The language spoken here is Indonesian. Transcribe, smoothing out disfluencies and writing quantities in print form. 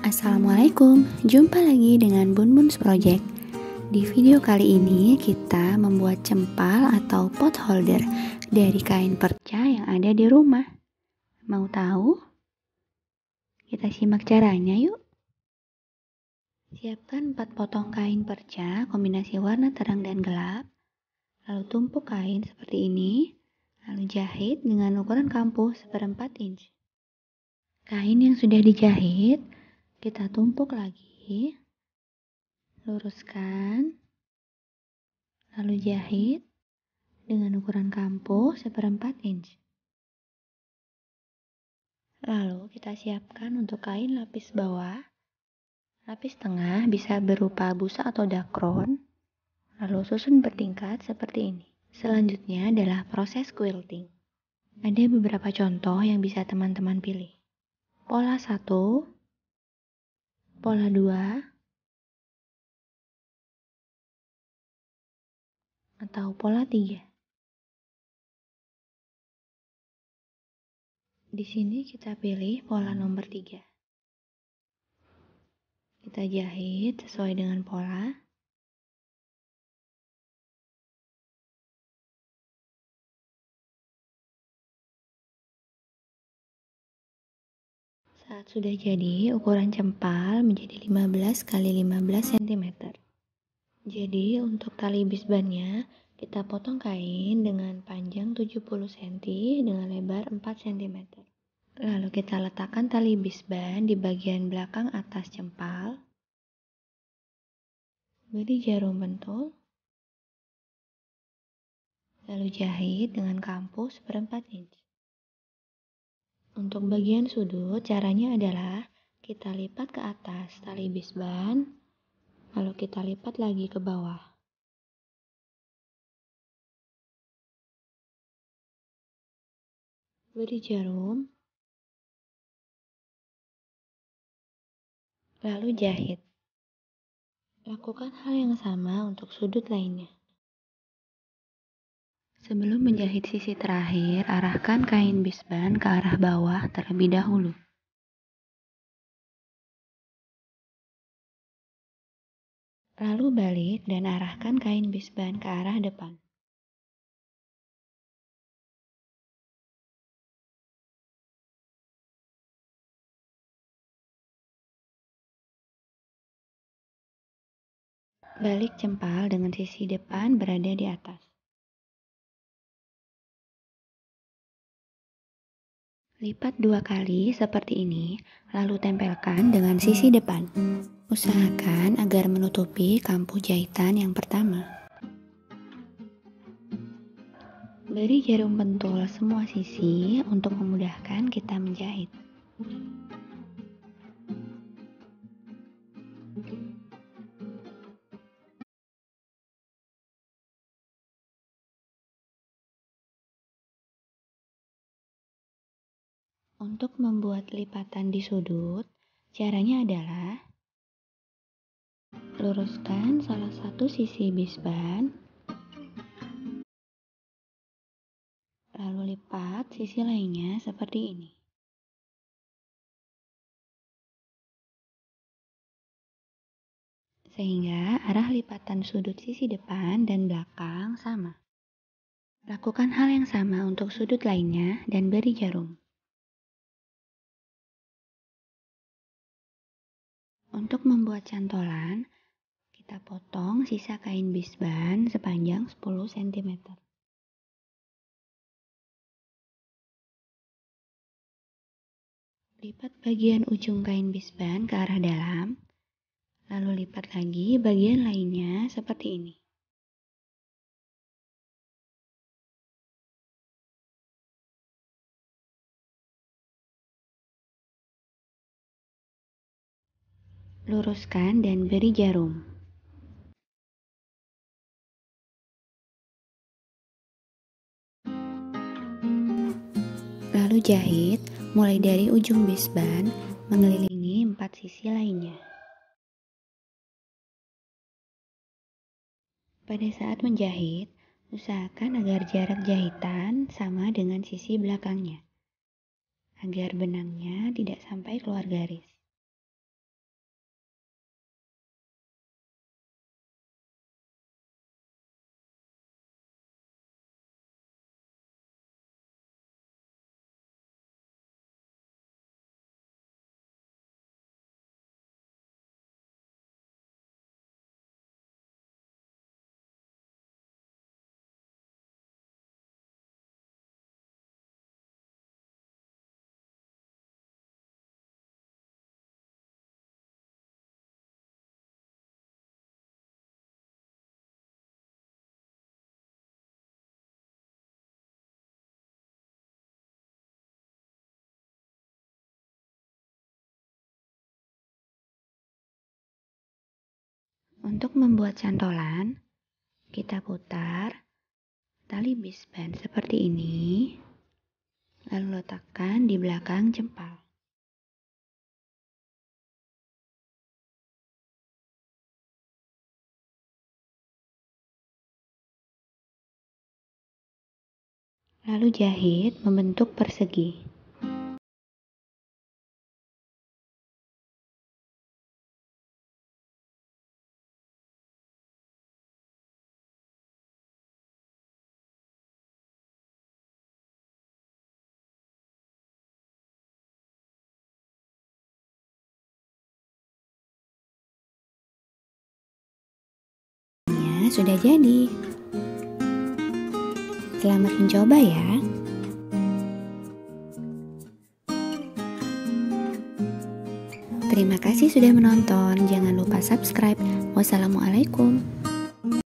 Assalamualaikum, jumpa lagi dengan Bun Bun's Project. Di video kali ini kita membuat cempal atau pot holder dari kain perca yang ada di rumah. Mau tahu? Kita simak caranya yuk. Siapkan 4 potong kain perca kombinasi warna terang dan gelap. Lalu tumpuk kain seperti ini. Lalu jahit dengan ukuran kampuh 1/4 inch. Kain yang sudah dijahit kita tumpuk lagi, luruskan, lalu jahit dengan ukuran kampuh 1/4 inch. Lalu kita siapkan untuk kain lapis bawah. Lapis tengah bisa berupa busa atau dakron, lalu susun bertingkat seperti ini. Selanjutnya adalah proses quilting. Ada beberapa contoh yang bisa teman-teman pilih. Pola 1, pola 2, atau pola 3. Di sini kita pilih pola nomor 3. Kita jahit sesuai dengan pola. Saat sudah jadi, ukuran cempal menjadi 15 x 15 cm. Jadi untuk tali bisbannya, kita potong kain dengan panjang 70 cm dengan lebar 4 cm. Lalu kita letakkan tali bisban di bagian belakang atas cempal. Beri jarum pentul. Lalu jahit dengan kampuh 1/4 inch. Untuk bagian sudut, caranya adalah kita lipat ke atas tali bisban, lalu kita lipat lagi ke bawah. Beri jarum, lalu jahit. Lakukan hal yang sama untuk sudut lainnya. Sebelum menjahit sisi terakhir, arahkan kain bisban ke arah bawah terlebih dahulu. Lalu balik dan arahkan kain bisban ke arah depan. Balik cempal dengan sisi depan berada di atas. Lipat 2 kali seperti ini, lalu tempelkan dengan sisi depan. Usahakan agar menutupi kampuh jahitan yang pertama. Beri jarum pentul semua sisi untuk memudahkan kita menjahit. Untuk membuat lipatan di sudut, caranya adalah luruskan salah satu sisi bisban, lalu lipat sisi lainnya seperti ini. Sehingga arah lipatan sudut sisi depan dan belakang sama. Lakukan hal yang sama untuk sudut lainnya dan beri jarum. Untuk membuat cantolan, kita potong sisa kain bisban sepanjang 10 cm. Lipat bagian ujung kain bisban ke arah dalam, lalu lipat lagi bagian lainnya seperti ini. Luruskan dan beri jarum. Lalu jahit mulai dari ujung bisban mengelilingi 4 sisi lainnya. Pada saat menjahit, usahakan agar jarak jahitan sama dengan sisi belakangnya, agar benangnya tidak sampai keluar garis. Untuk membuat cantolan, kita putar tali bisban seperti ini, lalu letakkan di belakang jempol. Lalu jahit membentuk persegi. Sudah jadi. Selamat mencoba ya. Terima kasih sudah menonton. Jangan lupa subscribe. Wassalamualaikum.